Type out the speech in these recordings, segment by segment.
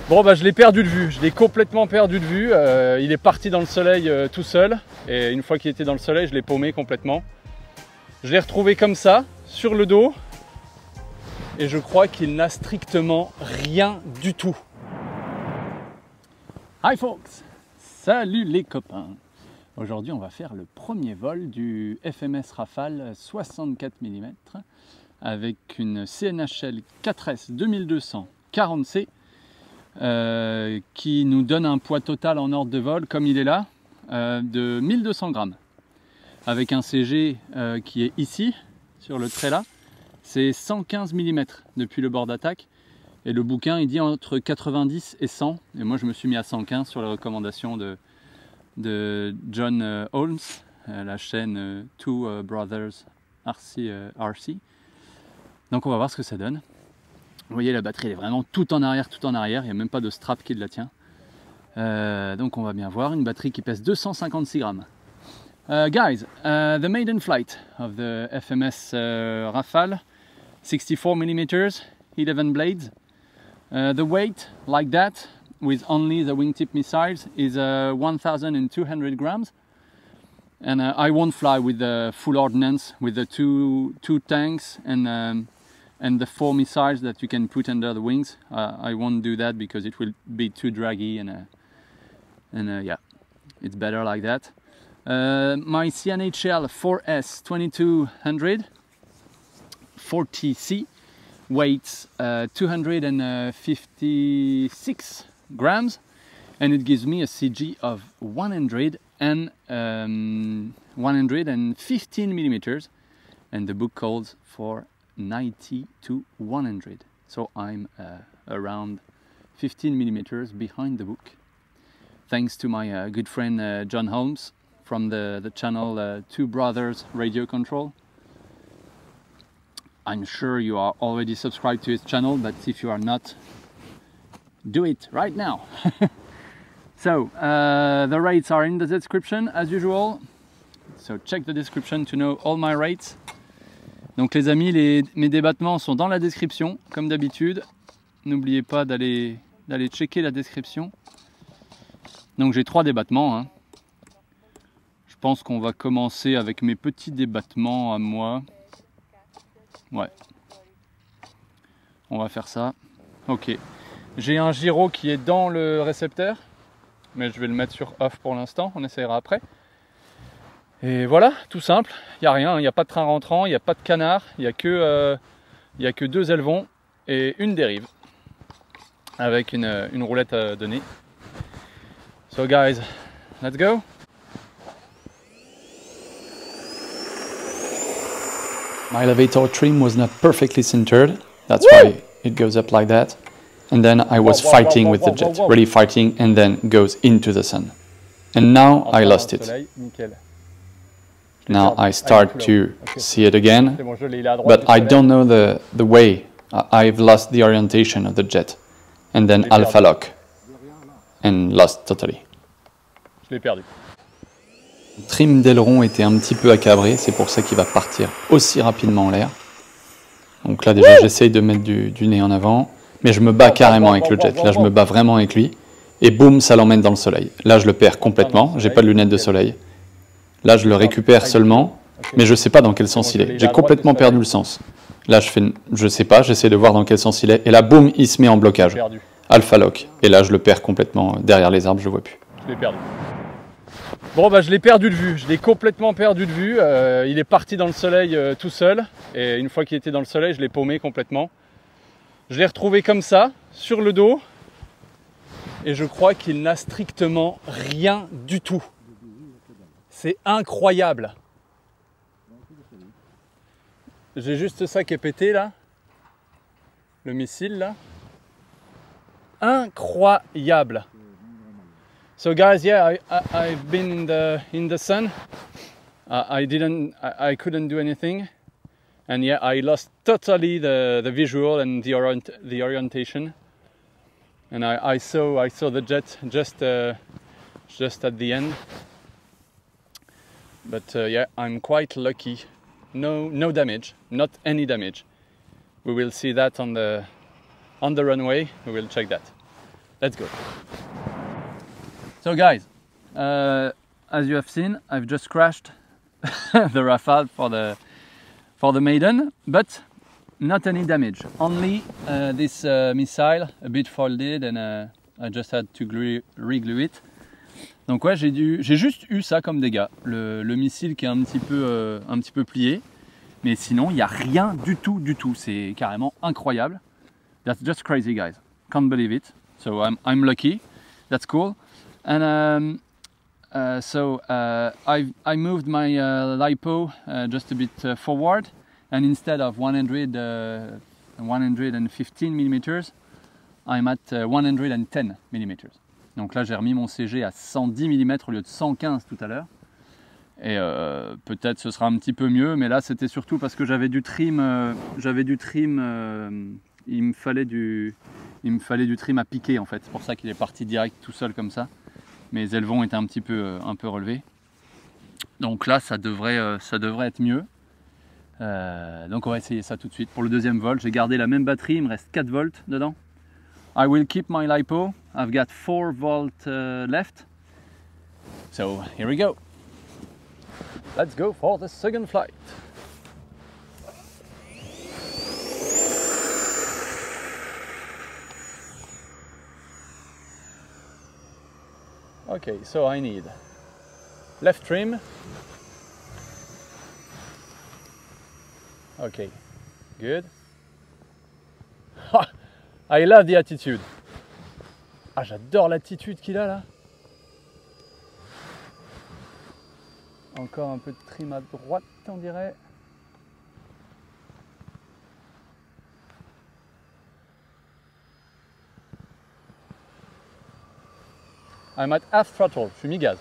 Bon bah je l'ai perdu de vue, je l'ai complètement perdu de vue. Il est parti dans le soleil tout seul. Et une fois qu'il était dans le soleil, je l'ai paumé complètement. Je l'ai retrouvé comme ça, sur le dos. Et je crois qu'il n'a strictement rien du tout. Hi folks! Salut les copains! Aujourd'hui on va faire le premier vol du FMS Rafale 64 mm avec une CNHL 4S 2200 40C qui nous donne un poids total en ordre de vol, comme il est là, de 1200 grammes. Avec un CG qui est ici, sur le trait là, c'est 115 mm depuis le bord d'attaque. Et le bouquin il dit entre 90 et 100. Et moi je me suis mis à 115 sur les recommandations de John Holmes, la chaîne Two Brothers RC. Donc on va voir ce que ça donne. Vous voyez la batterie elle est vraiment tout en arrière, il n'y a même pas de strap qui la tient. Donc on va bien voir, une batterie qui pèse 256 grammes. Guys, the maiden flight of the FMS Rafale, 64 mm, 11 blades. The weight, like that, with only the wingtip missiles, is 1,200 grams. And I won't fly with the full ordnance, with the two tanks and the 4 missiles that you can put under the wings. I won't do that because it will be too draggy and yeah, it's better like that. My CNHL 4S 2200 40C weighs 256 grams and it gives me a CG of 115 millimeters, and the book calls for 90 to 100, so I'm around 15 millimeters behind the book, thanks to my good friend John Holmes from the channel Two Brothers Radio Control. I'm sure you are already subscribed to his channel, but if you are not, do it right now. So the rates are in the description as usual, so check the description to know all my rates. Donc les amis, mes débattements sont dans la description, comme d'habitude. N'oubliez pas d'aller checker la description. Donc j'ai 3 débattements. Hein. Je pense qu'on va commencer avec mes petits débattements à moi. Ouais. On va faire ça. Ok. J'ai un gyro qui est dans le récepteur, mais je vais le mettre sur off pour l'instant. On essaiera après. Et voilà, tout simple, il n'y a rien, il n'y a pas de train rentrant, il n'y a pas de canard, il n'y a que 2 élevons et une dérive avec une roulette à donner. So guys, let's go! My elevator trim was not perfectly centered, that's why it goes up like that. And then I was fighting with the jet, really fighting, and then goes into the sun. And now I lost it. Now I start to see it again, but I don't know the way. I've lost the orientation of the jet. And then alpha lock. And lost totally. Je l'ai perdu. Le trim d'aileron était un petit peu accabré, c'est pour ça qu'il va partir aussi rapidement en l'air. Donc là déjà j'essaye de mettre du nez en avant, mais je me bats carrément avec le jet. Là je me bats vraiment avec lui, et boum, ça l'emmène dans le soleil. Là je le perds complètement, j'ai pas de lunettes de soleil. Là, je le récupère seulement, mais je ne sais pas dans quel sens il est. J'ai complètement perdu le sens. Là, je sais pas, j'essaie de voir dans quel sens il est. Et là, boum, il se met en blocage. Alpha lock. Et là, je le perds complètement derrière les arbres, je ne le vois plus. Je l'ai perdu. Bon, bah, je l'ai perdu de vue. Je l'ai complètement perdu de vue. Il est parti dans le soleil tout seul. Et une fois qu'il était dans le soleil, je l'ai paumé complètement. Je l'ai retrouvé comme ça, sur le dos. Et je crois qu'il n'a strictement rien du tout. C'est incroyable. J'ai juste ça qui est pété là. Le missile là. Incroyable. So guys, yeah, I've been in the sun. I couldn't do anything. And yeah, I lost totally the visual and the orientation. And I saw the jet just at the end. But yeah, I'm quite lucky. No damage, not any damage. We will see that on the runway. We will check that. let's go. So guys, as you have seen, I've just crashed the Rafale for the Maiden, but not any damage. Only this missile a bit folded, and I just had to reglue it. Donc ouais, j'ai juste eu ça comme dégâts. Le missile qui est un petit peu plié, mais sinon il n'y a rien du tout. C'est carrément incroyable. That's just crazy, guys. Can't believe it. So I'm lucky. That's cool. And I moved my LiPo just a bit forward, and instead of 115 millimeters, I'm at 110 millimeters. Donc là j'ai remis mon CG à 110 mm au lieu de 115 tout à l'heure. Et peut-être ce sera un petit peu mieux, mais là c'était surtout parce que j'avais du trim, il me fallait du trim à piquer en fait. C'est pour ça qu'il est parti direct tout seul comme ça. Mes élevons étaient un peu relevés. Donc là ça devrait être mieux. Donc on va essayer ça tout de suite. Pour le deuxième vol, j'ai gardé la même batterie, il me reste 4 volts dedans. I will keep my LiPo. I've got 4 volts left. So here we go. Let's go for the second flight. Okay, so I need left trim. Okay, good. I love the attitude. Ah, j'adore l'attitude qu'il a là. Encore un peu de trim à droite, on dirait. I'm at half throttle, je suis mi-gaz.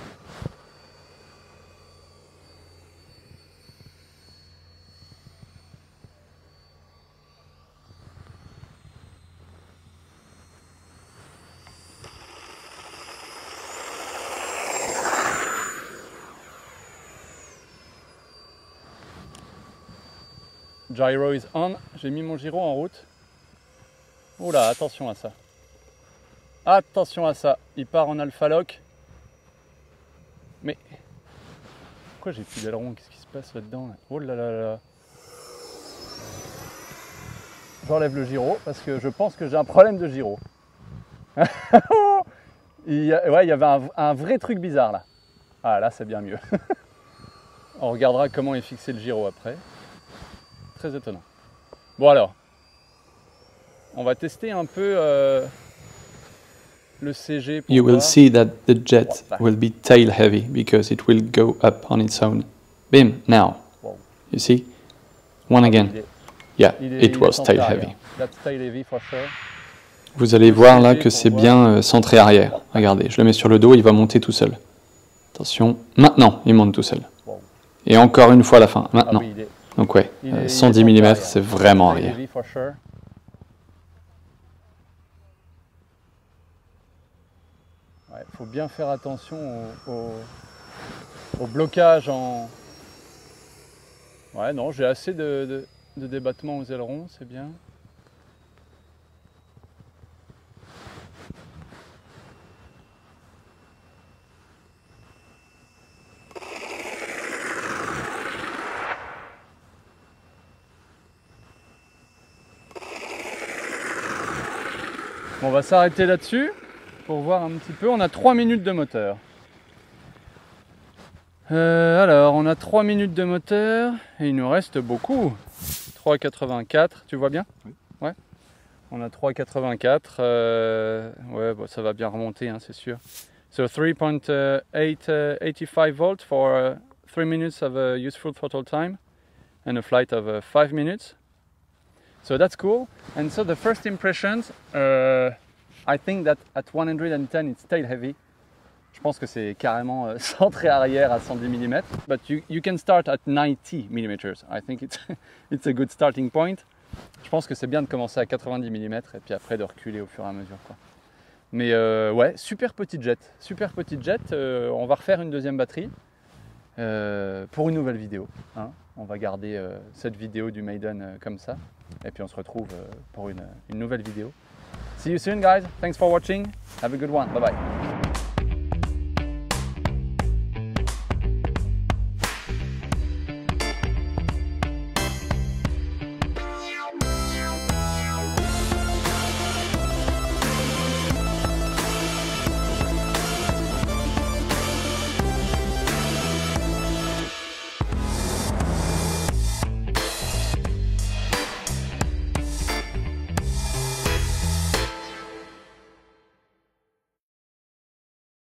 Gyro is on, j'ai mis mon gyro en route. Oula, attention à ça. Attention à ça, il part en alpha lock. Mais pourquoi j'ai plus d'aileron? Qu'est-ce qui se passe là-dedans là? Oh là là là. J'enlève le gyro parce que je pense que j'ai un problème de gyro. Il y avait un vrai truc bizarre là. Ah là c'est bien mieux. On regardera comment est fixé le gyro après. Très étonnant. Bon alors, on va tester un peu le CG. You will see that the jet will be tail heavy because it will go up on its own. Bim, now. Wow. You see? One again. Yeah, it was tail heavy. That's tail heavy for sure. Vous allez voir là que c'est bien centré arrière. Regardez, je le mets sur le dos, il va monter tout seul. Attention, maintenant, il monte tout seul. Et encore une fois à la fin, maintenant. Donc ouais, 110 mm, c'est vraiment arrière. Il faut bien faire attention au blocage en... Ouais, non, j'ai assez de débattement aux ailerons, c'est bien. On va s'arrêter là-dessus pour voir un petit peu. On a 3 minutes de moteur. Alors, on a 3 minutes de moteur et il nous reste beaucoup. 3,84, tu vois bien? Oui. Ouais. On a 3,84. Ouais, bon, ça va bien remonter, hein, c'est sûr. So 3.85 volts for 3 minutes of useful throttle time and a flight of 5 minutes. So that's cool. And so the first impressions, I think that at 110 it's tail heavy. Je pense que c'est carrément centré arrière à 110 mm. But you can start at 90 mm. I think it's a good starting point. Je pense que c'est bien de commencer à 90 mm et puis après de reculer au fur et à mesure, quoi. Mais ouais, super petit jet. Super petit jet. On va refaire une deuxième batterie pour une nouvelle vidéo, hein. On va garder cette vidéo du Maiden comme ça. Et puis on se retrouve pour une nouvelle vidéo. See you soon guys, thanks for watching, have a good one, bye bye.